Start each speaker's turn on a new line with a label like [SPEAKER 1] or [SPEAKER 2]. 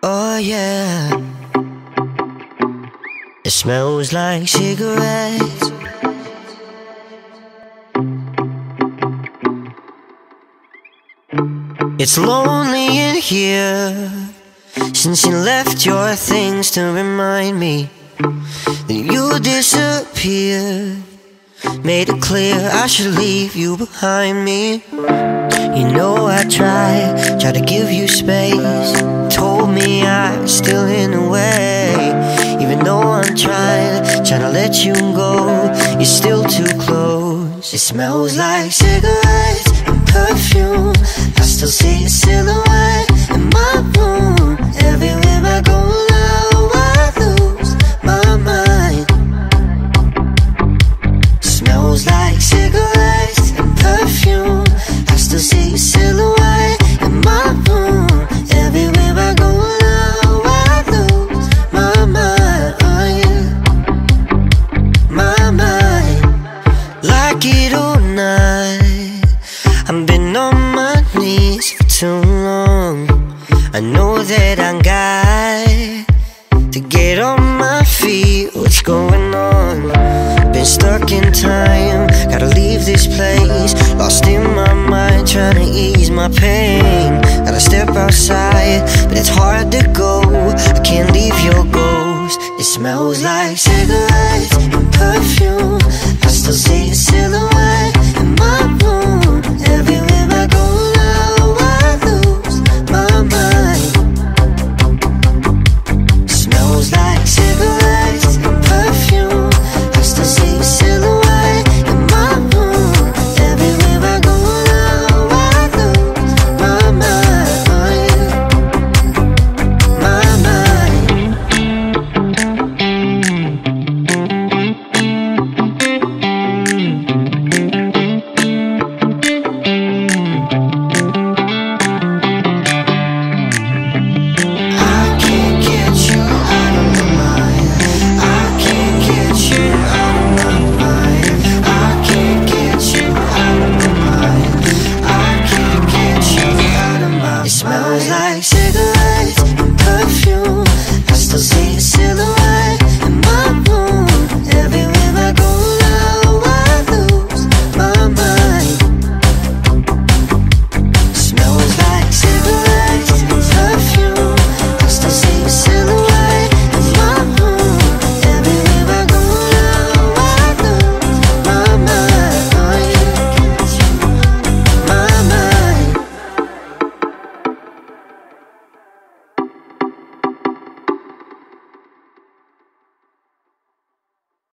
[SPEAKER 1] Oh yeah, it smells like cigarettes. It's lonely in here since you left your things to remind me that you disappeared. Made it clear I should leave you behind me. You know I tried to give you space. Told me I was still in the way. Even though I'm trying to let you go, you're still too close. It smells like cigarettes and perfume. I still see your silhouette in my room. Everywhere I go now I lose my mind. Smells like cigarettes and perfume. I still see your silhouette in my room. Everywhere I go now I lose my mind. Oh yeah, my mind. Like it or not, I've been on my knees for too long. I know that I got to get on my feet. What's going on? Been stuck in time, gotta leave this place. Lost in my mind, trying to ease my pain. Gotta step outside, but it's hard to go. I can't leave your ghost. It smells like cigarettes and perfume. I still see your silhouette in my room.